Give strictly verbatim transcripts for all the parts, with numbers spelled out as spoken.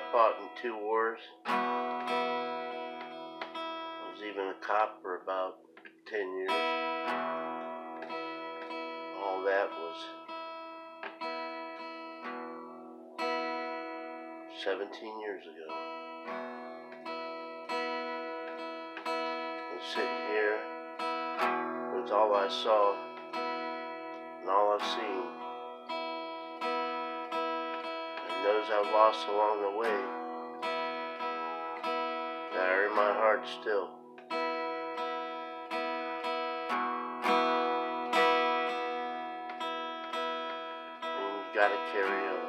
fought in two wars. I was even a cop for about ten years. All that was seventeen years ago. I was sitting here. It was all I saw and all I've seen. And those I've lost along the way that are in my heart still. And you gotta carry on.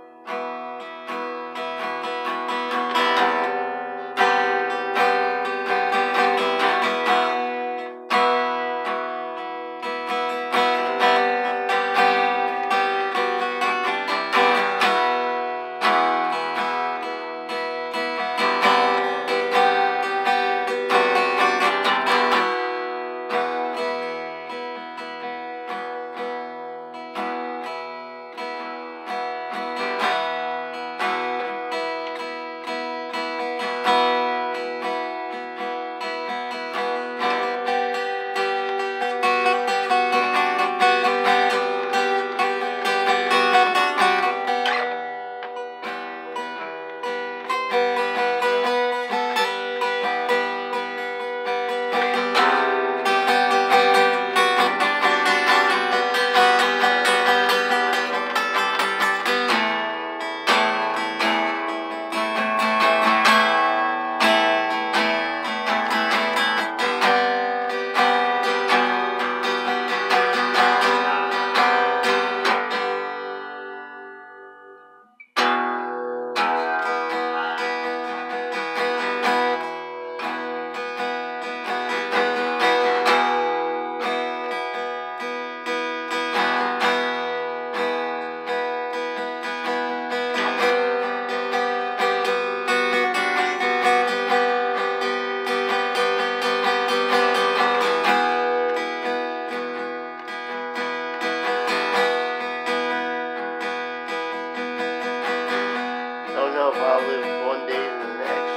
Don't know if I'll live one day to the next.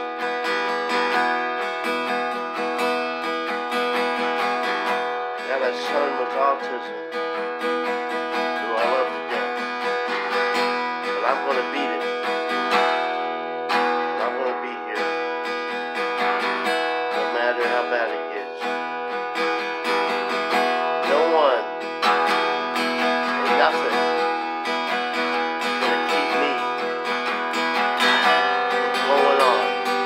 Got a son with autism who I love to death. But I'm gonna beat it. And I'm gonna be here. No matter how bad it gets. No one or nothing is gonna keep me going on.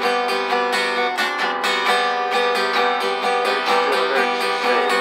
But it still hurts to say it.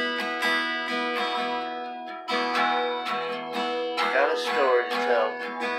Got a story to tell.